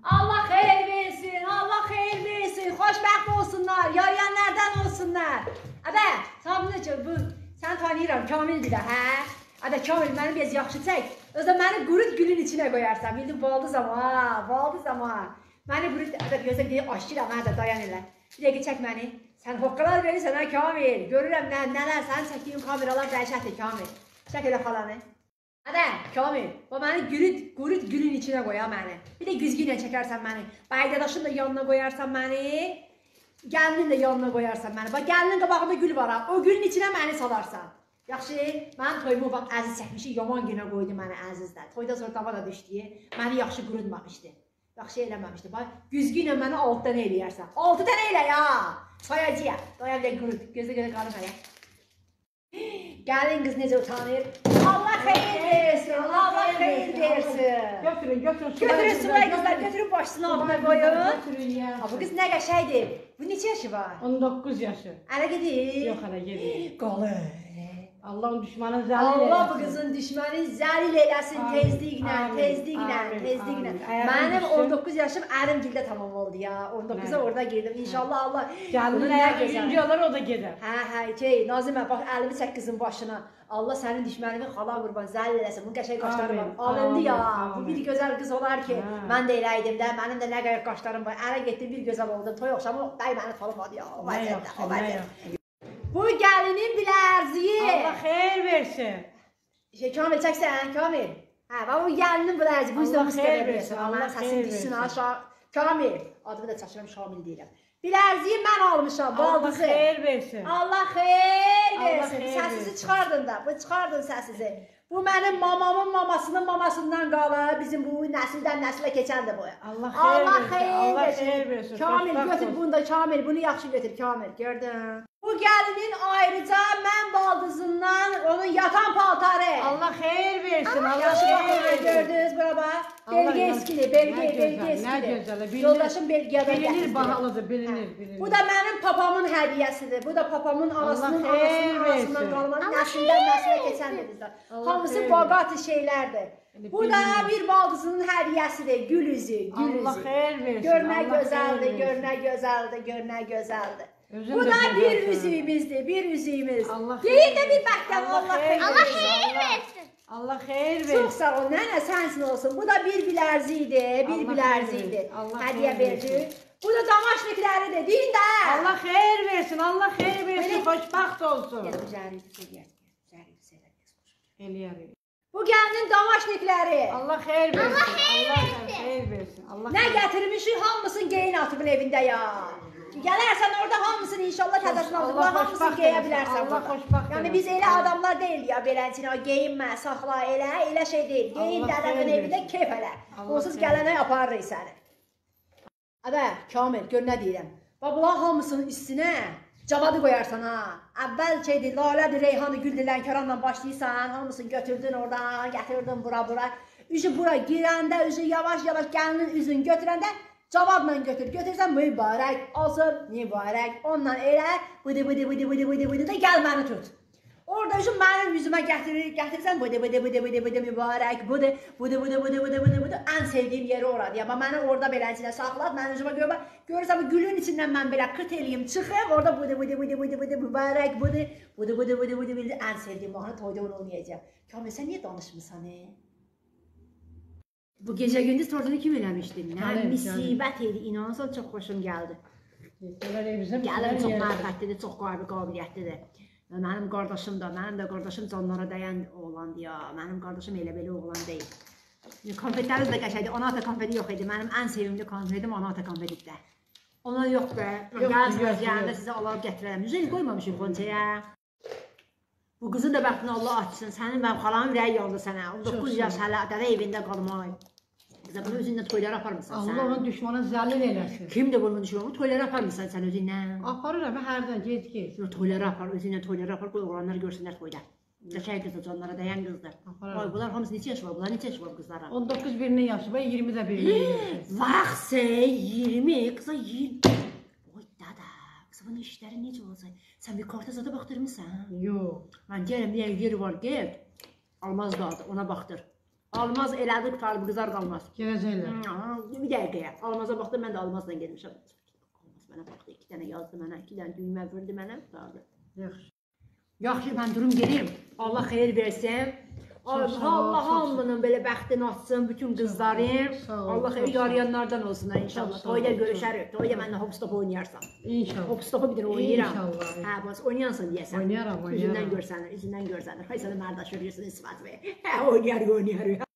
Allah xeyir versin, Allah xeyir versin. Xoşbəxt olsunlar, yarayanlardan olsunlar. Əbə, Sabunacı, bu sən tanıyıram, Kamildir də, hə? Əbə, Kamil, məni biraz yaxşı çək. Özdə məni qurut gülün içinə qoyarsan. Bildin, baldız ama, baldız ama. Məni qurut, əbə, gözə deyək, aşkıyla mənə də dayan elə. Bir dəqiqə çək məni. Sən hoqqalar verirsən, hə, Kamil. Görürəm, nələr, sənin çəkdiyin kameralar dəhşətdir, Kamil. Çək elə xalanı. Əbə, Kamil, bu məni qurut gülün içinə qoya məni. Bir də güzgü ilə çəkərsən məni. Baydadaşın da yanına qoyarsan məni. Gəlinin də yanına qoyarsan məni. Bax, gəlinin qabağında gül var ha. O gülün içinə məni salarsan. Yaxşı, mənim toyumu bax, əziz çəkmişi, yaman günə qoydu məni əzizdə. Toyda sonra dava da düşdü, məni yaxşı qurutmamışdı. Yaxşı eləməmişdi. Bax, güzgü ilə məni 6 dənə eləyərsən. 6 dənə elə ya! Sayacıya. Doya bir də qurut. Gözə qalım hələ. Gəlin qız necə utanır. Allah xeyir versin, Allah xeyir versin. Götürün. Götürün Sümey qızlar, götürün başını altına qoyun. Götürün ya. Bu qız nə qəşəkdir. Bu neçə yaşı var? 19 yaşı. Ələ gedir. Yox, hələ gedir. Qalır. Allah'ın düşmanı zəlil eləsin. Allah bu qızın düşməni zəlil eləsin tezliklə. Mənim 19 yaşım ərimgildə tamam oldu ya. 19'a orada girdim. İnşallah Allah. Gəlinin əgər üçüncü olar o da gedər. Hə, Nazimə bax əlimi çək qızın başına. Allah sənin düşmənini xala qurban zəlil eləsin. Bunun qəşəng qaşları var. Alındı ya. Bu bir gözəl qız olar ki, mən də eləydim də. Mənim də nə qədər qaşlarım var. Ərə getdim bir gözəl oldum. Toy oxşamı day məni tanımadı ya. O vəziyyətdə. Bu gəlinin bilərziyi. Allah xeyir versin. Kamil çəksən, Kamil. Hə, bax bu gəlinin bilərziyi. Bu yüzden xeyir versin. Allah səsin düşsün aşağı. Kamil. Adımı da çaşıram, Şamil deyirəm. Bilərziyi mən almışam, baldızı. Allah xeyir versin. Allah xeyir versin. Səsizi çıxardın da. Bu çıxardın səsizi. Bu mənim mamamın mamasının mamasından qalır. Bizim bu nəsildən nəsilə keçəndir bu. Allah xeyir versin. Kamil götür bunu da, Kamil. Bunu yaxşı götür, Kamil. Gördün. Bu gəlinin ayrıca mən baldızından onun yatan paltarı. Allah xeyir versin. Allah Yaxşı xeyir baxın, gördünüz bura bax. Belge eskili, belge eskili. Nə gözəl. Yoldaşım Belgiyədən gətirdi. Bilinir, bahalıdır, bilinir. Bu da mənim papamın hədiyəsidir. Bu da papamın anasının anasından qalma nəsildən nəsilə keçəndir bizdə. Hamısı bagati şeylərdir. Bu da bir baldızının hədiyəsidir. Gül üzü, gül üzü. Allah xeyir versin. Gör nə gözəldir, gör nə gözəldir, gör nə gözəldir. Bu da bir üzüyümüzdür, bir üzüyümüz. Deyin də bir bəkdən Allah xeyir versin. Allah xeyir versin. Çox sağ ol, nənə sənsin olsun. Bu da bir bilərzikdir, bir bilərzikdir. Hədiyə verdi. Bu da damaşnikləridir, deyin də. Allah xeyir versin, Allah xeyir versin, xoşbaxt olsun. Eləyərik. Bu gəlinin damaşnikləri. Allah xeyir versin. Allah xeyir versin. Nə gətirmişik, hamısını geyin atıbın evində ya. Gələrsən orada hamısını inşallah təzəsini aldıqlar, hamısını geyə bilərsən burada. Yəni biz elə adamlar deyil ya, belənçinə geyinmə, saxla, elə şey deyil. Geyin dədənin evində keyf elə. Onsuz gələnə yaparırıq səni. Əbə, Kamil, gör nə deyirəm. Bunlar hamısının üstünə cavadı qoyarsan ha. Əvvəl şeydir, lalədir, reyhanı, güldür, lənkəranla başlayırsan, hamısını götürdün oradan, gətirdin bura. Üzü bura girəndə, üzü yavaş gəlinin üzünü götürəndə cavabla götürsən mübarək olsun, mübarək. Ondan elə bıdı da gəl məni tut. Orada üzüm mənim yüzümə gətirirsən bıdı mübarək, bıdı ən sevdiyim yeri oradır. Ya məni orada beləcə saxlat, mənim üzümə görürsən bu gülün içindən mən belə qıt eləyim, çıxım, orada bıdı mübarək, bıdı ən sevdiyim mahnı toyda onu oynayacaq. Kamil, sən niyə danışmısan? Bu gecə gündüz tortunu kim eləmişdin? Nə müsibət idi, inanırsan çox xoşum gəldi. Gəlim çox mərifətlidir, çox qabiliyyətlidir. Mənim qardaşım da, mənim də qardaşım canlara dəyən oğlandı ya. Mənim qardaşım elə belə oğlan deyil. Konfetlərimiz də qəşəkdir, anata konfeti yox idi. Mənim ən sevimli konfetim anata konfetdir. Ona yox da, gəlsiniz yanında sizə alarıb gətirərəm. Üzəl qoymamışım Qonçaya. Bu qızın da bəxtini Allah açsın. Sənin və xalanın ürəyi yandı sənə. 19 yaş hələ dədə evində qalmay. Qıza bunu özünlə toylara aparmısan sən. Allah onun düşmanı zəlil eləsin. Kim də bunun düşmanı? Toylara aparmısan sən özünlə. Aparıram, hərdən gec. Toylara apar, özünlə toylara apar. Qoy oğlanlar görsünlər toyda. Qəşəng qızdır, canlara dəyən qızdır. Bunlar hamısı neçə yaşı var? Bunlar neçə yaşı var qızlara? 19 birinin yaşı var, 20 də birinin yaşı. Vaxt 20, qıza 20. Oy dada, qıza bunun işləri necə olacaq? Sən bir karta zada baxdırmısan? Yox. Mən deyirəm, bir yeri var, gel. Almaz da adı, ona baxdır. Almaz elədi, qutarı bu qızar qalmaz. Gələcəklər. Bir bir dəqiqəyə. Almaza baxdım, mən də almazla getmişəm. Almaz mənə baxdı, 2 dənə yazdı mənə, 2 dənə düymə vurdu mənə, qutardı. Yaxşı, mən durum gedim. Allah xeyir versin. Allah hamının belə bəxtini açsın, bütün qızların. Allah xeyir yarayanlardan olsun inşallah. Toyda görüşərik. Toyda mənlə hop-stop oynayarsan. İnşallah. Hop-stopu bir oynayıram. İnşallah. Hə, bəs oynayansın deyəsən. Oynayaram. Üzündən görsənir. Hay sənə mərdaş görürsən, ispat ver. Hə, oynayarıq.